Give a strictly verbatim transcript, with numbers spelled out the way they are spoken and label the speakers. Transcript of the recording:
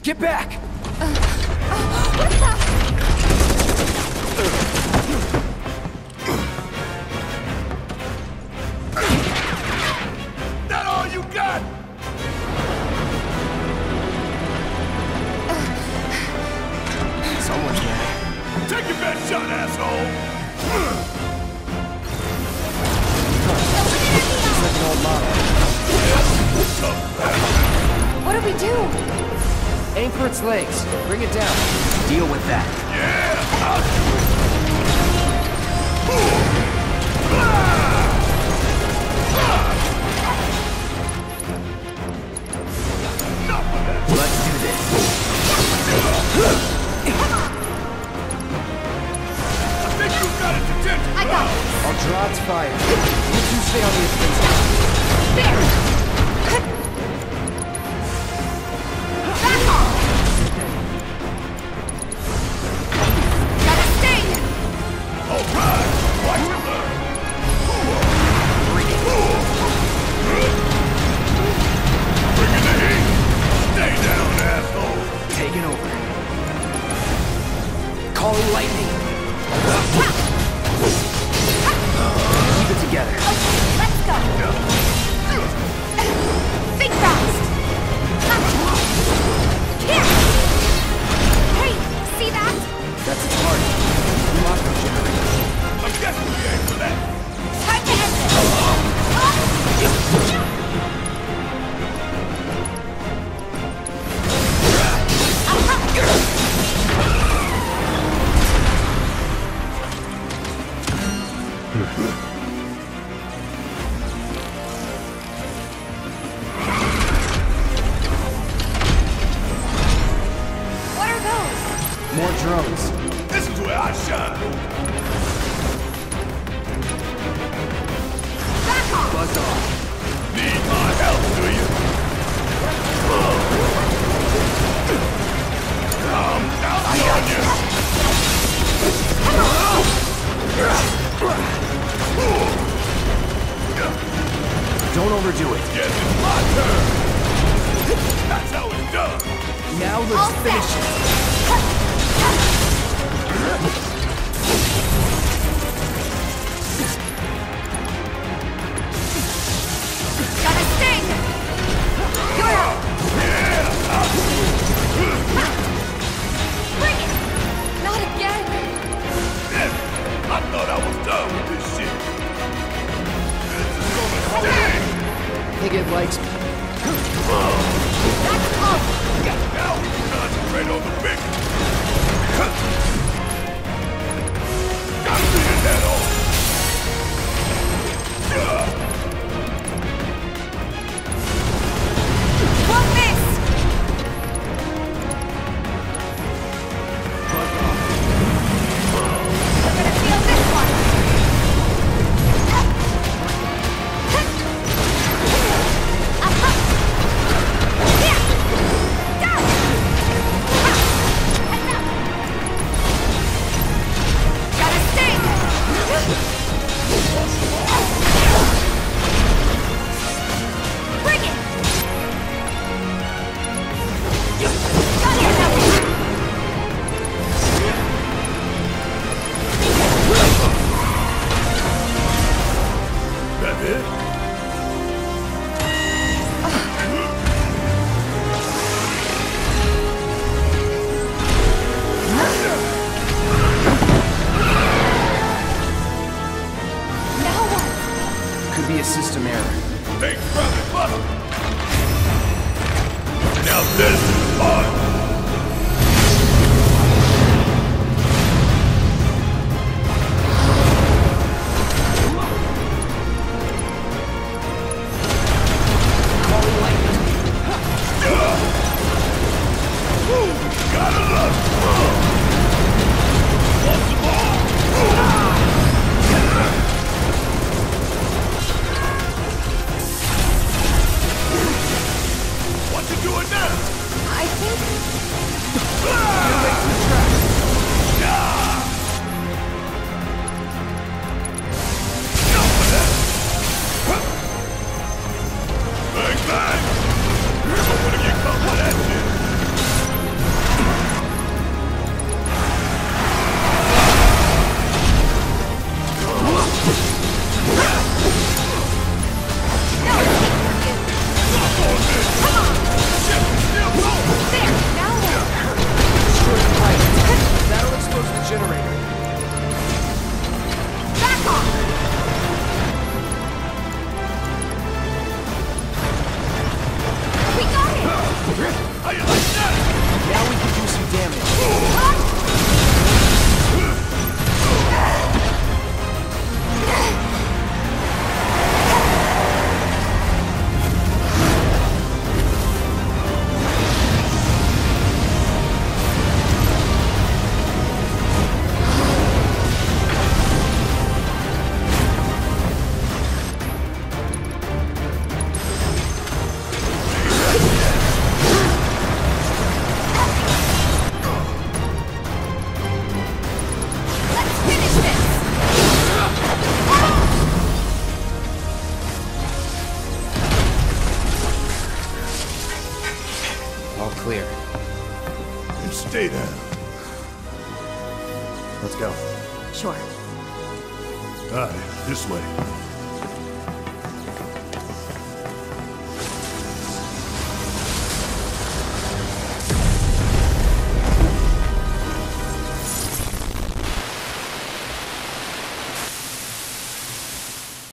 Speaker 1: Get back!
Speaker 2: Uh, uh, what
Speaker 3: the? That all you got?
Speaker 1: Someone's mad.
Speaker 3: Take your best shot, asshole!
Speaker 1: It's like an old model.
Speaker 2: What do we do?
Speaker 1: Aim for its legs. Bring it down. Deal with that.
Speaker 3: Yeah! I'll do it!
Speaker 1: Let's do this.
Speaker 3: I think you got its attention.
Speaker 2: I got it.
Speaker 1: I'll draw its fire. You two stay on the offensive.
Speaker 2: There! Back off! Gotta stay!
Speaker 3: All right! Watch and learn! Bring it! Bring in the heat! Stay down, asshole!
Speaker 1: Taking over. Calling lightning. Keep it together.
Speaker 2: Okay, let's go. Think fast. Here. Hey, see that?
Speaker 1: That's its heart. Monster generator.
Speaker 3: I'm guessing we aim for that!
Speaker 2: Time to end this. What are those?
Speaker 1: More drones.
Speaker 3: This is where I shine!
Speaker 2: Back off!
Speaker 1: Buzz off.
Speaker 3: Need my help, do you? I'm out
Speaker 1: I got
Speaker 3: on you!
Speaker 1: Don't overdo it.
Speaker 3: Yes, it's my turn! That's how it's done!
Speaker 1: Now let's
Speaker 2: All
Speaker 1: finish
Speaker 2: set.
Speaker 1: it.
Speaker 2: Gotta sting! You're up! Bring it! Not again!
Speaker 3: Damn it! I thought I was done with this shit! This is gonna sting!
Speaker 1: Think it likes me.
Speaker 2: That's all!
Speaker 3: Now we can concentrate on the big one! Gotta finish that off!
Speaker 2: Won't miss! I'm gonna feel this one! Uh-huh. Here! Go! Heads up! Gotta sting! Bring it! Got it!
Speaker 3: That's it?
Speaker 2: Now what?
Speaker 1: Could be a system error.
Speaker 3: Thanks, brother, brother! Now this is fun!
Speaker 1: Calling lightning.
Speaker 3: Gotta love it! Want the ball? What you doing now?
Speaker 1: clear.
Speaker 3: And stay down.
Speaker 4: Let's go.
Speaker 2: Sure.
Speaker 3: Aye, this way.